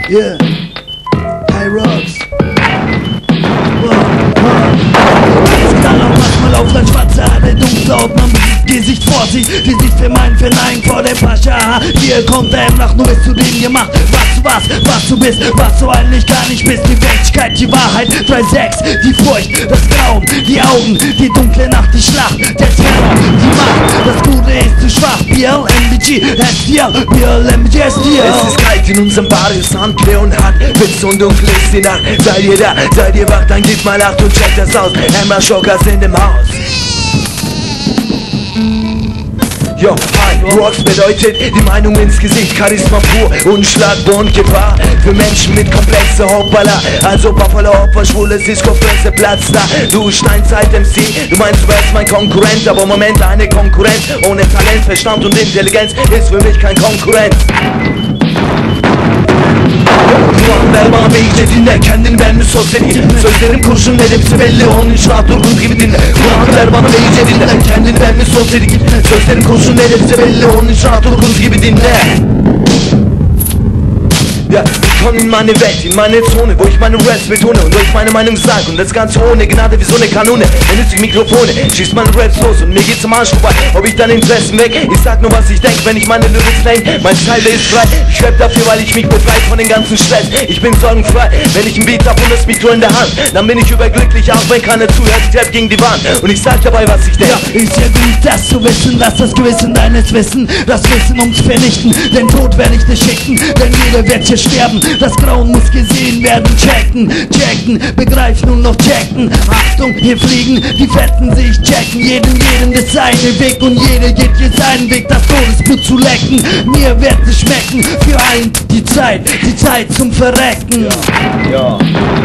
Yeah. High Rocks. Manchmal auf sein schwarze Haare, dunkle Augen am Gesicht, Vorsicht, die Sicht für meinen Vernein vor dem Pascha. Hier kommt der nach, nur bist du den gemacht. Was du bist, was du eigentlich gar nicht bist. Die Wirklichkeit, die Wahrheit, 3-6, die Furcht, das Grauen, die Augen, die dunkle Nacht, die Schlacht, der Terror, die Macht, das Gute ist zu schwach. BLMBG, SDL, BLMBG, SDL. Es ist kalt in unserem Barrio, Sandklee und hart, Witz und dunkel ist die Nacht. Seid ihr da, seid ihr wach, dann gebt mal Acht und checkt das aus. Hammer Shocker sind im Haus. Yo, High Rocks bedeutet die Meinung ins Gesicht, Charisma pur, unschlagbar und Gefahr für Menschen mit komplexe Hoppala. Also Buffalo Opfer, schwule Disco-Fresse, Platz da. Du Steinzeit-MC, du meinst du wärst mein Konkurrent, aber Moment, eine Konkurrenz ohne Talent, Verstand und Intelligenz ist für mich kein Konkurrent. Ver bana ve iyice dinle, kendini ben mi sosyalist? Sözlerim kurşun ve hepsi belli, onun için rahat durgun gibi dinle. Kulağını ver bana ve iyice dinle, kendini ben mi sosyalist? Sözlerim kurşun ve hepsi belli, onun için rahat durgun gibi dinle. Ja, komm in meine Welt, in meine Zone, wo ich meine Raps betone und euch meine Meinung sag. Und das Ganze ohne Gnade wie so eine Kanone. Benutzt die Mikrofone, schießt meine Raps los und mir geht's am Arsch vorbei. Ob ich dann Interessen weg, ich sag nur was ich denk, wenn ich meine Lyrics denk. Mein Style ist frei, ich rap dafür, weil ich mich befreit von den ganzen Stress. Ich bin sorgenfrei, wenn ich ein Beat hab und das Mikro in der Hand, dann bin ich überglücklich, auch wenn keiner zuhört, ich rap gegen die Wand. Und ich sag dabei, was ich denk. Ja, ist ja gut, das zu wissen, dass das Gewissen deines Wissen, das Wissen ums Vernichten, den Tod werde ich dir schicken, denn jeder wird hier sterben. Das Grauen muss gesehen werden, checken, begreifen und noch checken. Achtung, hier fliegen die Fetten sich checken. Jedem das seine Weg und jeder geht hier seinen Weg, das Todesblut zu lecken. Mir wird es schmecken, für einen die Zeit zum Verrecken. Ja.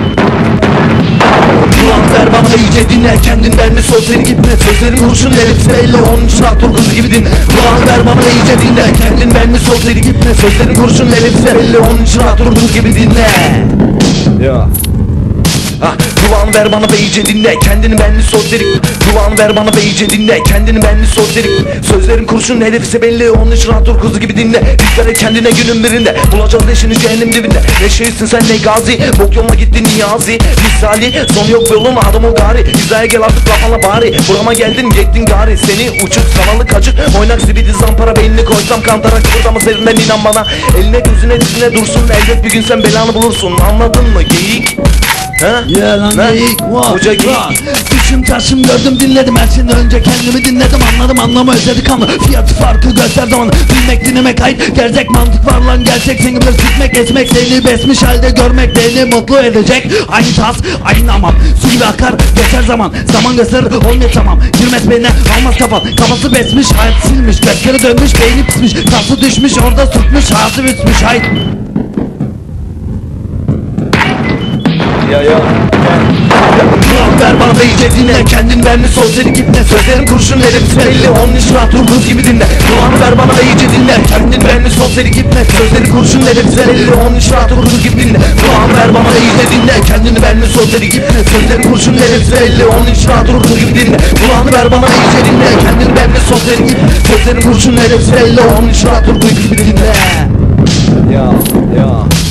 Kulağını ver bana iyice dinle, kendinden mi sözleri gitme. Sözlerim kurşun hepsi belli, onun için rahat dur kız gibi dinle. Kulağını ver bana iyice dinle, kendinden mi sözleri gitme. Sözlerim kurşun hepsi belli, onun için rahat dur kız gibi dinle. Ya. Kulağını ver bana ve iyice dinle, kendini benli sözleri. Kulağını ver bana ve iyice dinle, kendini benli sözleri. Sözlerin kurşun hedefi belli, onun için rahat dur kuzu gibi dinle. Dikkat et kendine günün birinde, bulacağız eşini cehennem dibinde. Ne şeysin sen ne gazi, bok yoluna gittin niyazi. Misali, son yok yolun adam ol gari. Hizaya gel artık lafana bari, burama geldin yettin gari. Seni uçuk sanalı kaçık, oynak zibidi zampara. Beynini koysam kantara kıpırdamaz elinden, inan bana. Eline gözüne dizine dursun, elbet bir gün sen belanı bulursun. Anladın mı geyik? Ya lan geyik, Hoca geyik. Düşüm taşım gördüm dinledim, her şeyden önce kendimi dinledim. Anladım anlamı özledik ama fiyat farkı gösterdi bana. Bilmek dinlemek ait, gerçek mantık var lan gerçek. Seni bilir sikmek esmek, seni besmiş halde görmek beni mutlu edecek. Aynı tas, aynı amam, su gibi akar geçer zaman. Zaman gösterir olmuyor tamam, girmez beynine almaz kafan. Kafası besmiş, hayat silmiş, gökleri dönmüş, beyni pismiş. Kası düşmüş orada sürtmüş, ağzı bitmiş hayt. Ya. Kulağını ver bana ve iyice dinle, kendin benli sözleri gitme. Sözlerim kurşun hepsi belli, onun için rahat dur kız gibi dinle. Kulağını ver bana ve iyice dinle, kendin benli sözleri gitme. Sözleri kurşun hepsi belli, onun için rahat dur kız gibi dinle. Kulağını ver bana ve iyice dinle, kendini benli sözleri gitme. Sözleri kurşun hepsi belli, onun için rahat dur kız gibi dinle. Kulağını ver bana ve iyice dinle, kendini benli sözleri gitme. Sözlerin kurşun hepsi belli, onun için rahat dur kız gibi dinle. Ya.